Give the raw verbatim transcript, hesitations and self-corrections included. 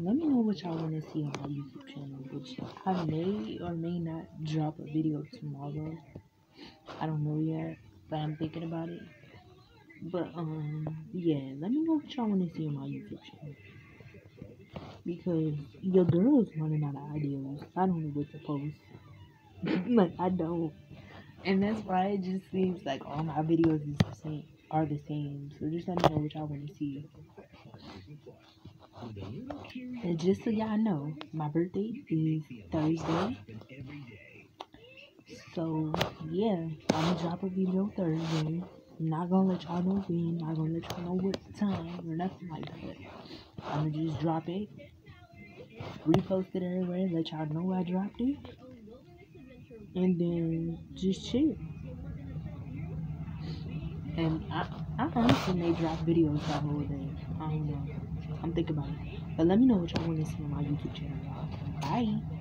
let me know what y'all want to see on my YouTube channel, which I may or may not drop a video tomorrow. I don't know yet, but I'm thinking about it. But, um, yeah, let me know what y'all want to see on my YouTube channel. Because your girl's running out of ideas. I don't know what to post. Like, I don't. And that's why it just seems like all my videos is the same, are the same. So just let me know what y'all want to see. And just so y'all know, my birthday is Thursday. So, yeah, I'm gonna drop a video Thursday. I'm not gonna let y'all know when, not gonna let y'all know what time or nothing like that. I'm gonna just drop it, repost it everywhere, let y'all know I dropped it, and then just chill. And I, I honestly may drop videos that whole day. I don't know. I'm thinking about it. But let me know what y'all want to see on my YouTube channel, y'all. Bye.